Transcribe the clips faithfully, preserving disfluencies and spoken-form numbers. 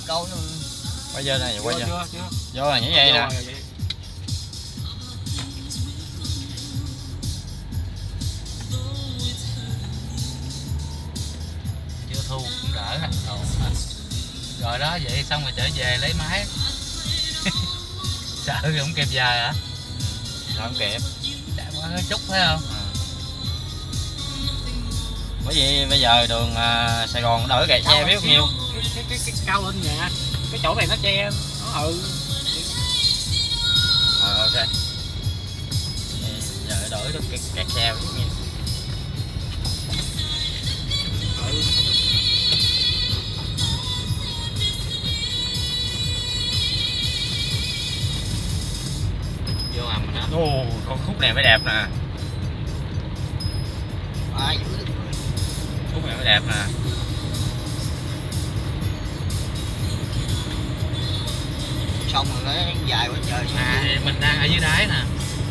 câu nữa. Quay giờ này, quay giờ. Chưa, chưa. Vô là như vậy nè. Chưa thu cũng đỡ. Rồi đó, vậy xong rồi trở về lấy máy. Sợ không kịp giờ hả? Không kịp. Đã quá chút phải không? À. Bởi vì bây giờ đường uh, Sài Gòn đổi kẹt xe biết nhiêu. Cái, cái, cái, cái cao lên nè. Cái chỗ này nó che. Nó ừ. Rồi ok. Giờ đổi được kẹt, kẹt xe biết nhiêu. Ừ. Vô hầm nữa. Ồ, con khúc này mới đẹp nè. À, giữ được rồi. Khúc này mới đẹp nè. Xong rồi nó dài quá trời. À, thì mình đang ở dưới đáy nè.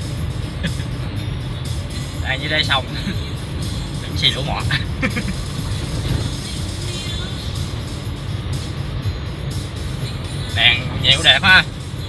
Đang dưới đây xong. Đừng xì lỗ mọt. Đèn nhiều đẹp ha.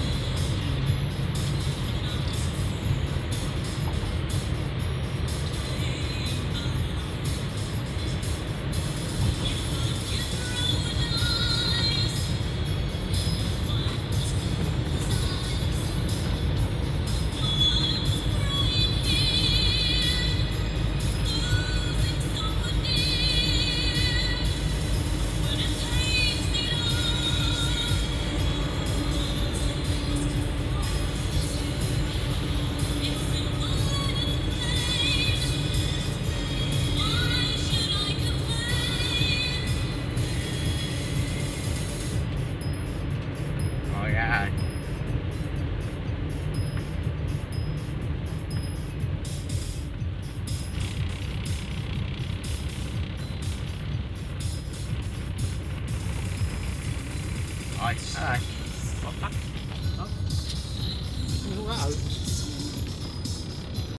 Rồi ra rồi. Rồi, đó rồi. Có tắt. Đó. Không có ừ.